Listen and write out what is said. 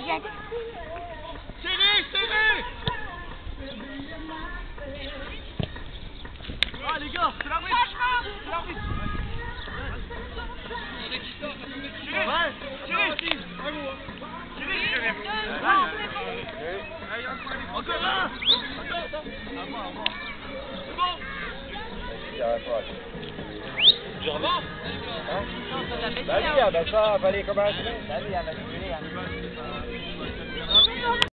viens. Serré. Ah les gars, c'est l'arbitre. C'est l'arbitre. Encore un. C'est bon. Je reviens. Bah oui, ça, fallait commencer. Bah oui, elle va